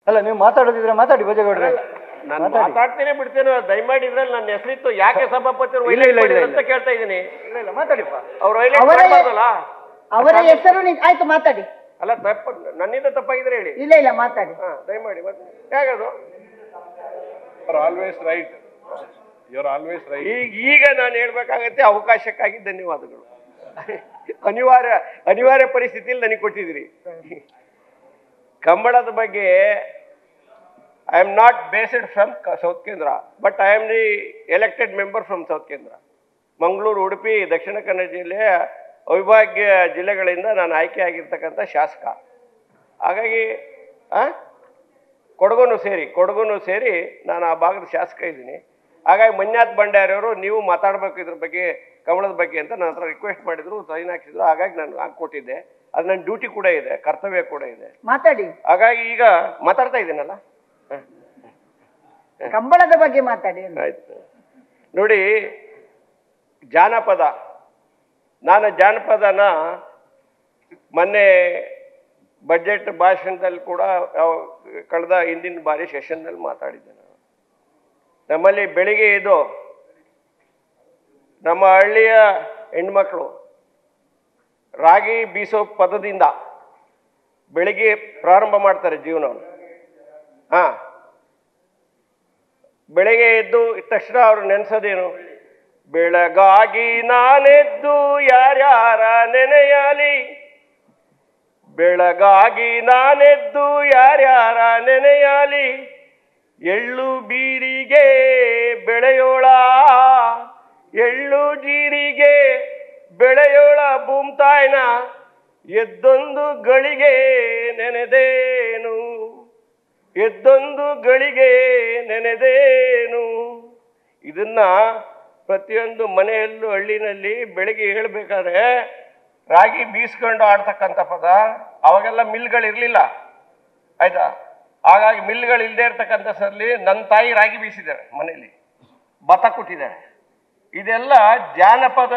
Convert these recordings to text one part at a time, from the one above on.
ಅಲ್ಲ ನೀವು ಮಾತಾಡೋದಿದ್ರೆ ಮಾತಾಡಿ ಬಜೇಗೌಡ್ರೆ. ನಾನು ಮಾತಾಡ್ತೀನಿ ಬಿಡ್ತೇನೆ, ದಯಮಾಡಿ ಇದ್ರಲ್ಲಿ ನನ್ನ ಹೆಸರಿತ್ತು ಯಾಕೆ ಸಭಾಪತಿ ಅಂತ ಕೇಳ್ತಾ ಇದ್ದೀನಿ. ಇಲ್ಲ ಮಾತಾಡಿಪ್ಪ. ಅವ್ರು ಅವರ ಹೆಸರು ಆಯ್ತು ಮಾತಾಡಿ. ಅಲ್ಲ ತಪ್ಪ ನನ್ನಿಂದ ತಪ್ಪಾಗಿದ್ರೆ ಹೇಳಿ. ಇಲ್ಲ ಮಾತಾಡಿ ದಯಮಾಡಿ. ಹೇಗದು always right, you are always right. ಈಗ ನಾನು ಹೇಳ್ಬೇಕಾಗತ್ತೆ. ಅವಕಾಶಕ್ಕಾಗಿ ಧನ್ಯವಾದಗಳು. ಅನಿವಾರ್ಯ ಪರಿಸ್ಥಿತಿಯಲ್ಲಿ ನನಗೆ ಕೊಟ್ಟಿದ್ದೀರಿ. ಕಂಬಳದ ಬಗ್ಗೆ I am not based from South Kendra, but I am the elected member from South Kendra. Mangaluru, Udupi, Dakshina Kannada ಜಿಲ್ಲೆಯ ಅವಿಭಾಗ್ಯ ಜಿಲ್ಲೆಗಳಿಂದ ನಾನು ಆಯ್ಕೆಯಾಗಿರ್ತಕ್ಕಂಥ ಶಾಸಕ. ಹಾಗಾಗಿ ಕೊಡಗುನು ಸೇರಿ ನಾನು ಆ ಭಾಗದ ಶಾಸಕ ಇದ್ದೀನಿ. ಹಾಗಾಗಿ ಮಂಜುನಾಥ್ ಭಂಡಾರಿಯವರು ನೀವು ಮಾತಾಡಬೇಕು ಇದ್ರ ಬಗ್ಗೆ, ಕಮಲದ ಬಗ್ಗೆ ಅಂತ ನನ್ನ ಹತ್ರ ರಿಕ್ವೆಸ್ಟ್ ಮಾಡಿದ್ರು, ಸೈನ್ ಹಾಕಿದ್ರು. ಹಾಗಾಗಿ ನಾನು ಹಾಕ್ಕೊಟ್ಟಿದ್ದೆ. ಅದು ನನ್ನ ಡ್ಯೂಟಿ ಕೂಡ ಇದೆ, ಕರ್ತವ್ಯ ಕೂಡ ಇದೆ. ಮಾತಾಡಿ. ಹಾಗಾಗಿ ಈಗ ಮಾತಾಡ್ತಾ ಇದ್ದೀನಲ್ಲ, ಕಂಬಳದ ಬಗ್ಗೆ ಮಾತಾಡಿ. ಆಯ್ತು ನೋಡಿ, ಜಾನಪದ, ನಾನು ಜಾನಪದನ ಮೊನ್ನೆ ಬಜೆಟ್ ಭಾಷಣದಲ್ಲಿ ಕೂಡ ಕಳೆದ ಹಿಂದಿನ ಬಾರಿ ಸೆಷನ್ನಲ್ಲಿ ಮಾತಾಡಿದ್ದೆ. ನಾನು ನಮ್ಮಲ್ಲಿ ಬೆಳಿಗ್ಗೆ ಇದು ನಮ್ಮ ಹಳ್ಳಿಯ ಹೆಣ್ಮಕ್ಳು ರಾಗಿ ಬೀಸೋ ಪದದಿಂದ ಬೆಳಿಗ್ಗೆ ಪ್ರಾರಂಭ ಮಾಡ್ತಾರೆ ಜೀವನವನ್ನು. ಬೆಳಗ್ಗೆ ಎದ್ದು ತಕ್ಷಣ ಅವರು ನೆನೆಸೋದೇನು? ಬೆಳಗಾಗಿ ನಾನೆದ್ದು ಯಾರ್ಯಾರ ನೆನೆಯಲಿ, ಬೆಳಗಾಗಿ ನಾನೆದ್ದು ಯಾರ್ಯಾರ ನೆನೆಯಲಿ, ಎಳ್ಳು ಬೀರಿಗೆ ಬೆಳೆಯೋಳ, ಎಳ್ಳು ಜೀರಿಗೆ ಬೆಳೆಯೋಳ ಭೂಮ್ತಾಯ್ನ, ಎದ್ದೊಂದು ಗಳಿಗೆ ನೆನೆದೇನು, ಎದ್ದೊಂದು ಗಳಿಗೆ ನೆನೆದೇನು. ಇದನ್ನ ಪ್ರತಿಯೊಂದು ಮನೆಯಲ್ಲೂ ಹಳ್ಳಿನಲ್ಲಿ ಬೆಳಿಗ್ಗೆ ಹೇಳ್ಬೇಕಾದ್ರೆ ರಾಗಿ ಬೀಸ್ಕೊಂಡು ಆಡ್ತಕ್ಕಂಥ ಪದ. ಅವಾಗೆಲ್ಲ ಮಿಲ್ಗಳಿರಲಿಲ್ಲ, ಆಯ್ತಾ? ಹಾಗಾಗಿ ಮಿಲ್ಗಳು ಇಲ್ಲದೆ ಇರ್ತಕ್ಕಂಥ ಸರಲ್ಲಿ ನನ್ನ ತಾಯಿ ರಾಗಿ ಬೀಸಿದ್ದಾರೆ, ಮನೆಯಲ್ಲಿ ಭತ್ತ ಕೊಟ್ಟಿದ್ದಾರೆ. ಇದೆಲ್ಲ ಜಾನಪದ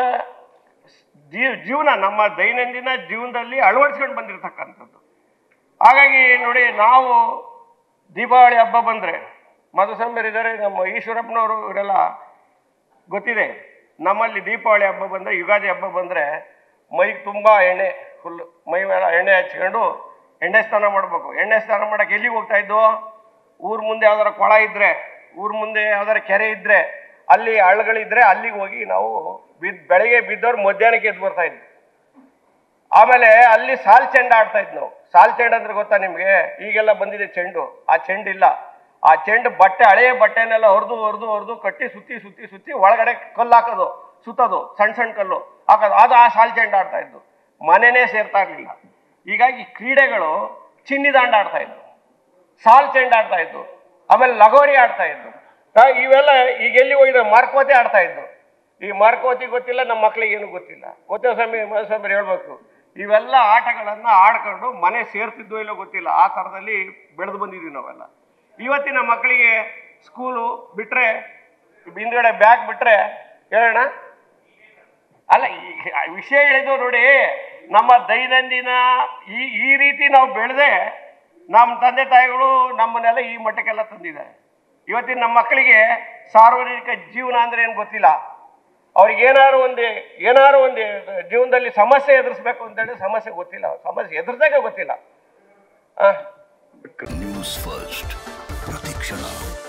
ಜೀವನ, ನಮ್ಮ ದೈನಂದಿನ ಜೀವನದಲ್ಲಿ ಅಳವಡಿಸ್ಕೊಂಡು ಬಂದಿರತಕ್ಕಂಥದ್ದು. ಹಾಗಾಗಿ ನೋಡಿ, ನಾವು ದೀಪಾವಳಿ ಹಬ್ಬ ಬಂದರೆ, ಮಧುಸಂಬರಿದ್ದಾರೆ, ನಮ್ಮ ಈಶ್ವರಪ್ಪನವರು, ಇವರೆಲ್ಲ ಗೊತ್ತಿದೆ. ನಮ್ಮಲ್ಲಿ ದೀಪಾವಳಿ ಹಬ್ಬ ಬಂದರೆ, ಯುಗಾದಿ ಹಬ್ಬ ಬಂದರೆ ಮೈಗೆ ತುಂಬ ಎಣ್ಣೆ, ಫುಲ್ ಮೈ ಮೇಲೆ ಎಣ್ಣೆ ಹಚ್ಕೊಂಡು ಎಣ್ಣೆ ಸ್ನಾನ ಮಾಡಬೇಕು. ಎಣ್ಣೆ ಸ್ನಾನ ಮಾಡೋಕ್ಕೆ ಎಲ್ಲಿಗೆ ಹೋಗ್ತಾ ಇದ್ದು? ಊರ ಮುಂದೆ ಯಾವ್ದಾರ ಕೊಳ ಇದ್ದರೆ, ಊರ ಮುಂದೆ ಯಾವ್ದಾರ ಕೆರೆ ಇದ್ದರೆ, ಅಲ್ಲಿ ಹಳ್ಳಗಳಿದ್ರೆ ಅಲ್ಲಿಗೆ ಹೋಗಿ ನಾವು ಬೆಳಗ್ಗೆ ಬಿದ್ದವ್ರು ಮಧ್ಯಾಹ್ನಕ್ಕೆ ಎದ್ದು ಬರ್ತಾ ಇದ್ವಿ. ಆಮೇಲೆ ಅಲ್ಲಿ ಸಾಲ್ ಚೆಂಡು ಆಡ್ತಾ ಇದ್ವಿ ನಾವು. ಸಾಲ್ ಚೆಂಡು ಅಂದ್ರೆ ಗೊತ್ತಾ ನಿಮಗೆ? ಈಗೆಲ್ಲ ಬಂದಿದೆ ಚೆಂಡು, ಆ ಚೆಂಡು ಇಲ್ಲ. ಆ ಚೆಂಡು ಬಟ್ಟೆ, ಹಳೆಯ ಬಟ್ಟೆನೆಲ್ಲ ಹೊರದು ಕಟ್ಟಿ ಸುತ್ತಿ ಒಳಗಡೆ ಕಲ್ಲು ಹಾಕೋದು, ಸುತ್ತೋದು, ಸಣ್ಣ ಕಲ್ಲು ಹಾಕೋದು, ಅದು ಆ ಸಾಲ್ ಚೆಂಡು ಆಡ್ತಾ ಇದ್ದು. ಮನೆನೇ ಸೇರ್ತಾ ಇರಲಿಲ್ಲ. ಹೀಗಾಗಿ ಕ್ರೀಡೆಗಳು ಚಿನ್ನಿದಾಂಡು ಆಡ್ತಾ ಇದ್ದು, ಸಾಲ್ ಚೆಂಡು ಆಡ್ತಾ ಇದ್ದು, ಆಮೇಲೆ ಲಗೋರಿ ಆಡ್ತಾ ಇದ್ದು. ಇವೆಲ್ಲ ಈಗ ಎಲ್ಲಿ ಹೋಗಿದ್ರೆ ಮಾರ್ಕೋತಿ ಆಡ್ತಾ ಇದ್ದು. ಈ ಮಾರ್ಕೋತಿ ಗೊತ್ತಿಲ್ಲ, ನಮ್ಮ ಮಕ್ಳಿಗೆ ಏನು ಗೊತ್ತಿಲ್ಲ. ಮಧುಸ್ವಾಮಿ ಹೇಳ್ಬೇಕು. ಇವೆಲ್ಲ ಆಟಗಳನ್ನು ಆಡ್ಕೊಂಡು ಮನೆ ಸೇರ್ತಿದ್ದೋ ಇಲ್ಲೋ ಗೊತ್ತಿಲ್ಲ. ಆ ಥರದಲ್ಲಿ ಬೆಳೆದು ಬಂದಿದ್ದೀವಿ ನಾವೆಲ್ಲ. ಇವತ್ತಿನ ಮಕ್ಕಳಿಗೆ ಸ್ಕೂಲು ಬಿಟ್ಟರೆ, ಹಿಂದ್ಗಡೆ ಬ್ಯಾಗ್ ಬಿಟ್ಟರೆ ಹೇಳೋಣ ಅಲ್ಲ. ಈ ವಿಷಯ ಹೇಳಿದ್ದು ನೋಡಿ, ನಮ್ಮ ದೈನಂದಿನ ಈ ರೀತಿ ನಾವು ಬೆಳೆದೆ ನಮ್ಮ ತಂದೆ ತಾಯಿಗಳು ನಮ್ಮನ್ನೆಲ್ಲ ಈ ಮಟ್ಟಕ್ಕೆಲ್ಲ ತಂದಿದ್ದಾರೆ. ಇವತ್ತಿನ ನಮ್ಮ ಮಕ್ಕಳಿಗೆ ಸಾರ್ವಜನಿಕ ಜೀವನ ಅಂದರೆ ಏನು ಗೊತ್ತಿಲ್ಲ. ಅವ್ರಿಗೆ ಏನಾರು ಒಂದು ಜೀವನದಲ್ಲಿ ಸಮಸ್ಯೆ ಎದುರಿಸ್ಬೇಕು ಅಂತೇಳಿ ಸಮಸ್ಯೆ ಗೊತ್ತಿಲ್ಲ, ಸಮಸ್ಯೆ ಎದುರಿಸಾಗ ಗೊತ್ತಿಲ್ಲ. ನ್ಯೂಸ್ ಫಸ್ಟ್ ಪ್ರತಿಕ್ಷಣ.